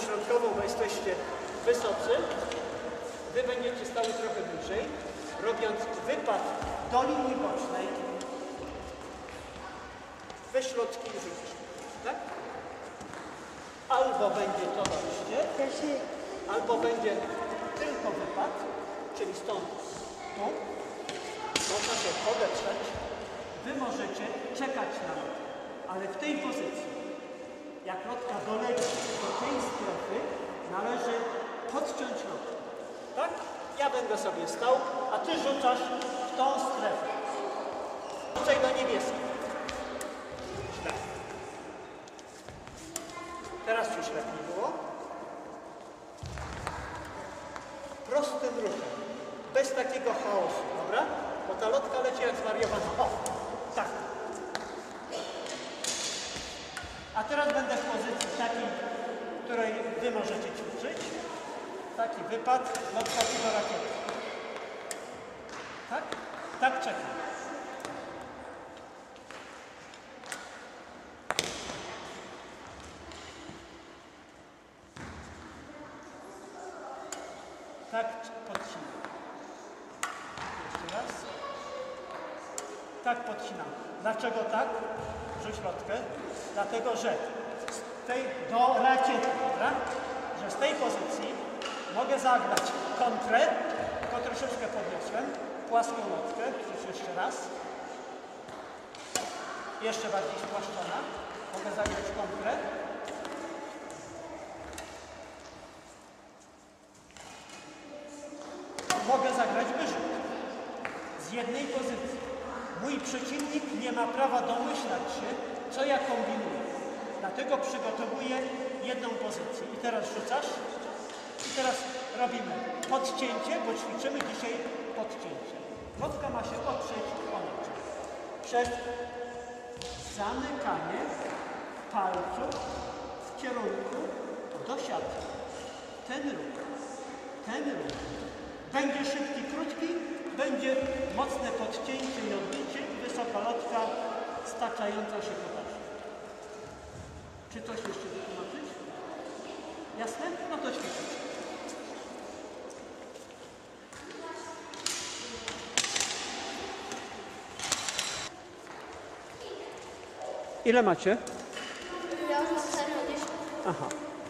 środkową, bo jesteście wysocy. Wy będziecie stały trochę bliżej, robiąc wypad do linii bocznej. We środki i rzucisz. Tak? Albo będzie to dojście, albo będzie tylko wypad, czyli stąd tu. Można się podetrzeć. Wy możecie czekać na lot, ale w tej pozycji, jak lotka doleci do tej strefy, należy podciąć lotkę. Tak? Ja będę sobie stał, a ty rzucasz w tą strefę. Rzucaj do niebieskiej. Źle. Teraz już lepiej było. Prostym ruchem. Bez takiego chaosu, dobra? Bo ta lotka leci jak zwariowana. O! Tak. A teraz będę w pozycji takiej, w której wy możecie ćwiczyć. Taki wypad, lotka do rakiety. Tak? Tak czekam. Tak podcinam. Jeszcze raz. Tak podcinam. Dlaczego tak? Rzuć lotkę. Dlatego, że z tej do rakiety, prawda? Że z tej pozycji mogę zagrać kontrę, tylko troszeczkę podniosłem, płaską lotkę, rzuć jeszcze raz. Jeszcze bardziej spłaszczona. Mogę zagrać kontrę. Mogę zagrać wyrzut z jednej pozycji. Mój przeciwnik nie ma prawa domyślać się, co ja kombinuję. Dlatego przygotowuję jedną pozycję. I teraz rzucasz. I teraz robimy podcięcie, bo ćwiczymy dzisiaj podcięcie. Lotka ma się oprzeć o niczym. Przez zamykanie palców w kierunku do siatki. Ten ruch. Będzie szybki, krótki, będzie mocne podcięcie i odbicie i wysoka lotka staczająca się po taśmie. Czy coś jeszcze wytłumaczyć? Jasne? No to ćwiczyć. Ile macie? Ja już mam 40. Aha.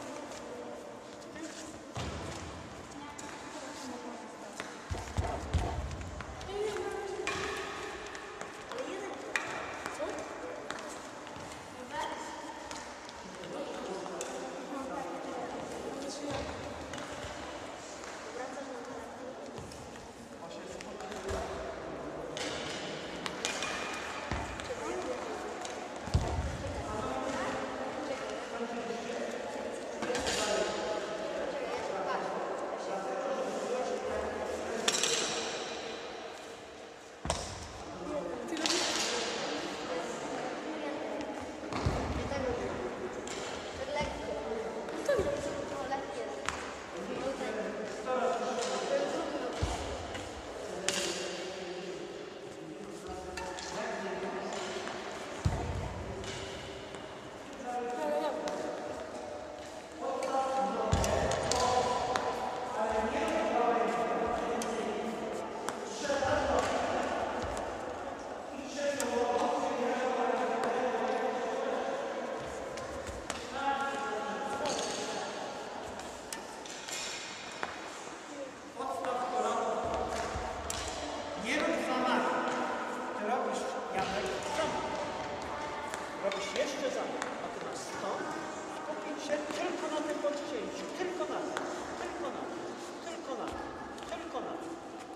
Robisz jeszcze za mną, natomiast stąd skupić się tylko na tym podcięciu, tylko na tym, tylko na tym, tylko na tym, tylko na tym.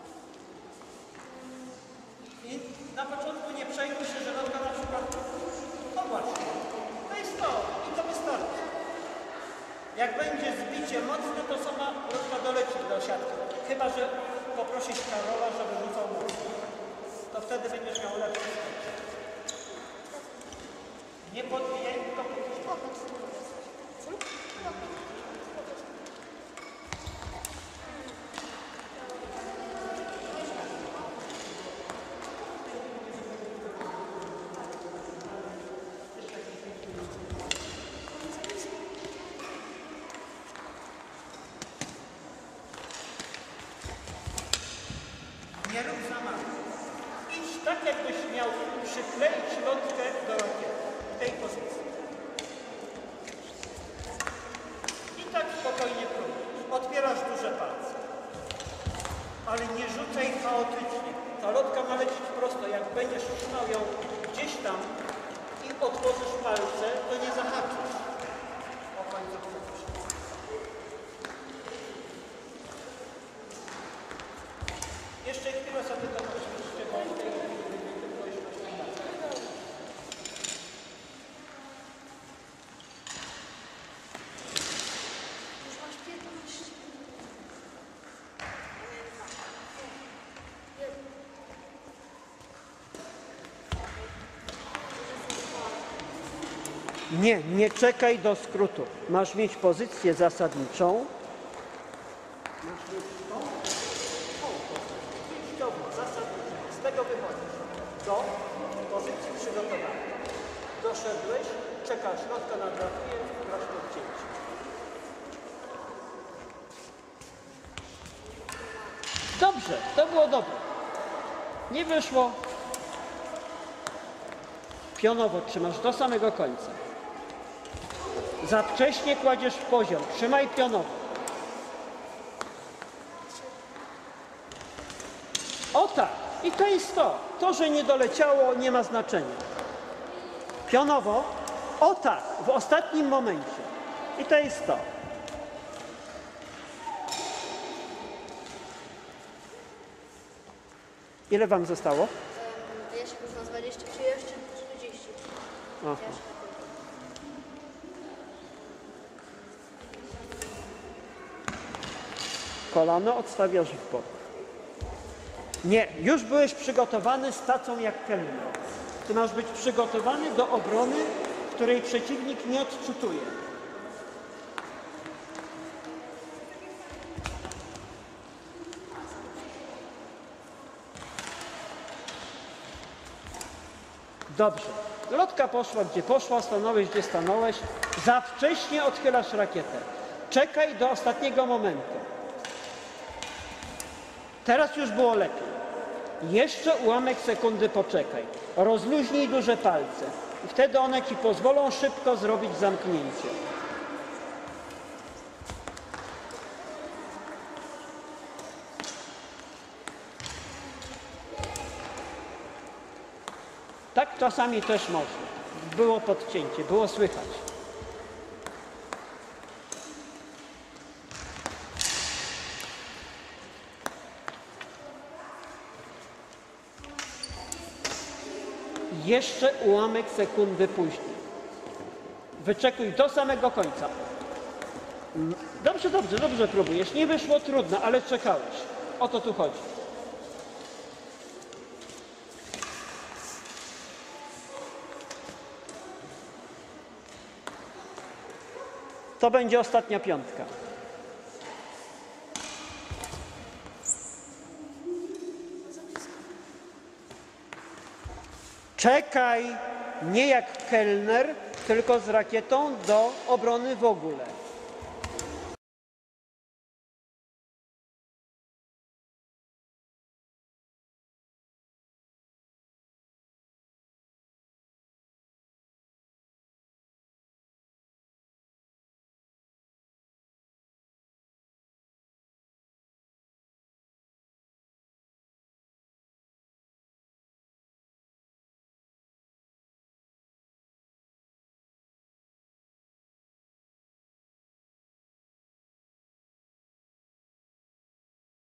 I na początku nie przejmuj się, że noga na przykład, no właśnie, to jest to i to wystarczy. Jak będzie zbicie mocne, to sama różka doleci do siatki. Chyba że poprosisz Karola, żeby rzucał mocno. To wtedy będziesz miał lepszy skok. Nie podbijaj, tylko przykleić lotkę do rakiety w tej pozycji. I tak spokojnie próbujesz. Otwierasz duże palce. Ale nie rzucaj chaotycznie. Ta lotka ma lecieć prosto. Jak będziesz trzymał ją gdzieś tam i otworzysz palce, to nie zahaczysz o końcówkę. Jeszcze chwilę sobie to poświęćcie, bo w tej chwili będzie tylko już Już masz 15. Nie czekaj do skrótu. Masz mieć pozycję zasadniczą. Masz mieć tą pozycję wyjściową, zasadniczą. Z tego wychodzisz do pozycji przygotowanej. Doszedłeś, czekasz, lotka nadlatuje, grasz do wcięcia. Dobrze, to było dobre. Nie wyszło. Pionowo trzymasz do samego końca. Za wcześnie kładziesz w poziom. Trzymaj pionowo. O tak. I to jest to. To, że nie doleciało, nie ma znaczenia. Pionowo. O tak. W ostatnim momencie. I to jest to. Ile wam zostało? Jeszcze już ma 20, czy jeszcze 40? Aha. Kolano odstawiasz w bok. Nie, już byłeś przygotowany z tacą jak kelner. Ty masz być przygotowany do obrony, której przeciwnik nie odczytuje. Dobrze. Lotka poszła gdzie poszła, stanąłeś gdzie stanąłeś. Za wcześnie odchylasz rakietę. Czekaj do ostatniego momentu. Teraz już było lepiej. Jeszcze ułamek sekundy poczekaj. Rozluźnij duże palce. I wtedy one ci pozwolą szybko zrobić zamknięcie. Tak czasami też można. Było podcięcie, było słychać. Jeszcze ułamek sekundy później. Wyczekuj do samego końca. Dobrze próbujesz. Nie wyszło trudno, ale czekałeś. O to tu chodzi. To będzie ostatnia piątka. Czekaj, nie jak kelner, tylko z rakietą do obrony w ogóle.